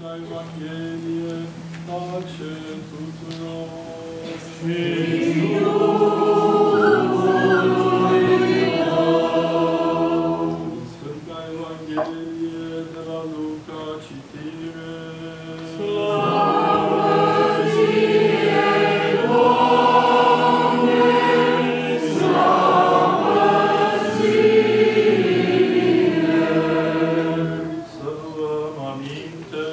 Evanghelie, pace tuturor. Sfânta Evanghelie de la Luca, citire. Slavă ție, Doamne! Slavă ție! Să luăm aminte.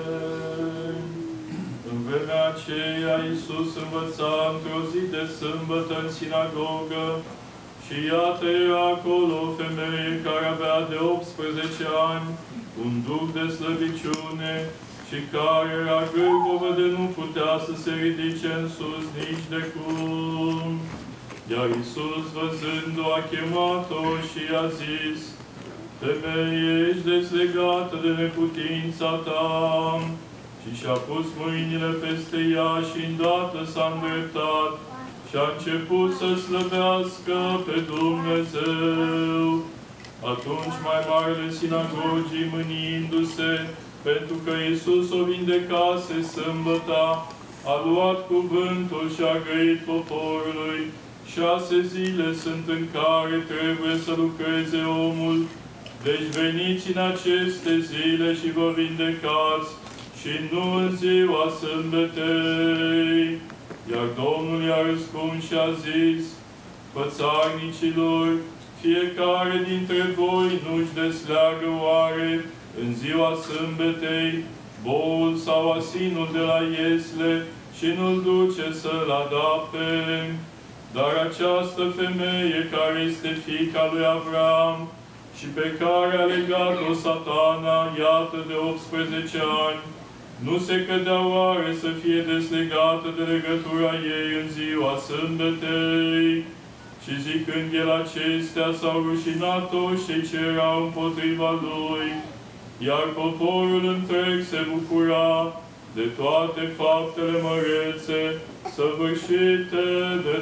În vremea aceea, Iisus învăța într-o zi de sâmbătă în sinagogă și iată era acolo o femeie care avea de 18 ani un duh de slăbiciune și care era gâlbovă de nu putea să se ridice în sus nici de cum. Iar Iisus, văzând-o, a chemat-o și i-a zis: Femeie, ești dezlegată de neputința ta. Și și-a pus mâinile peste ea și îndată s-a îndreptat și a început să slăvească pe Dumnezeu. Atunci mai marele sinagogii, mâniindu-se, pentru că Iisus o vindecase sâmbăta, a luat cuvântul și a grăit poporului: 6 zile sunt în care trebuie să lucreze omul. Deci veniți în aceste zile și vă vindecați, și nu în ziua sâmbetei. Iar Domnul i-a răspuns și a zis: Fățarnicilor, fiecare dintre voi nu-și desleagă oare în ziua sâmbetei boul sau asinul de la iesle și nu-l duce să-l adapte? Dar această femeie, care este fiica lui Avram și pe care a legat-o Satana, iată, de 18 ani, nu se cădea oare să fie deslegată de legătura ei în ziua sâmbetei? Și zicând el acestea, s-au rușinat toți cei ce erau împotriva lui, iar poporul întreg se bucura de toate faptele mărețe săvârșite de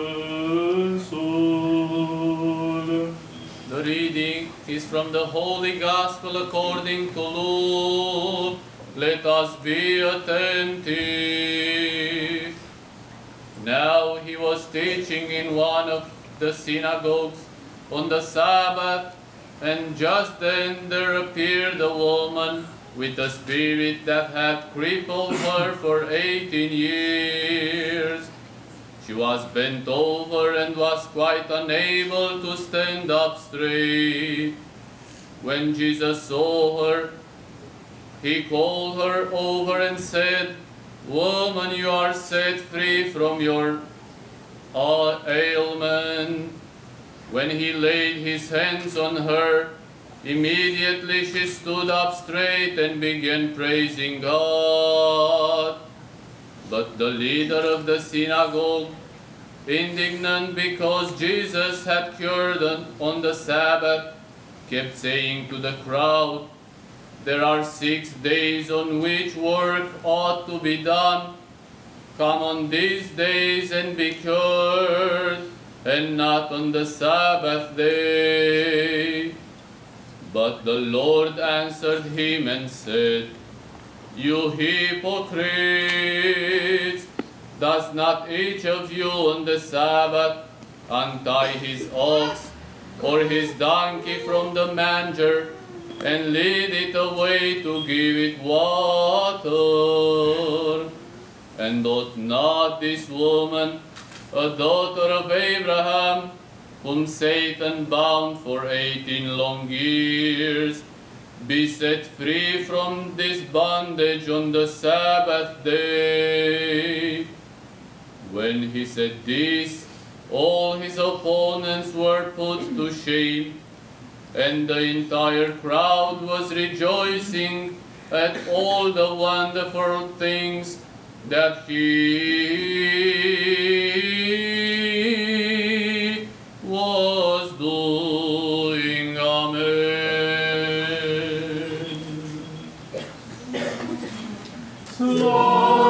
dânsul. The reading is from the Holy Gospel according to Luke. Let us be attentive. Now he was teaching in one of the synagogues on the Sabbath, and just then there appeared a woman with a spirit that had crippled her for 18 years. She was bent over and was quite unable to stand up straight. When Jesus saw her, he called her over and said, Woman, you are set free from your ailment. When he laid his hands on her, immediately she stood up straight and began praising God. But the leader of the synagogue, indignant because Jesus had cured on the Sabbath, kept saying to the crowd, There are 6 days on which work ought to be done. Come on these days and be cured, and not on the Sabbath day. But the Lord answered him and said, You hypocrites! Does not each of you on the Sabbath untie his ox or his donkey from the manger and lead it away to give it water? And ought not this woman, a daughter of Abraham, whom Satan bound for 18 long years, be set free from this bondage on the Sabbath day? When he said this, all his opponents were put to shame, and the entire crowd was rejoicing at all the wonderful things that he was doing. Amen.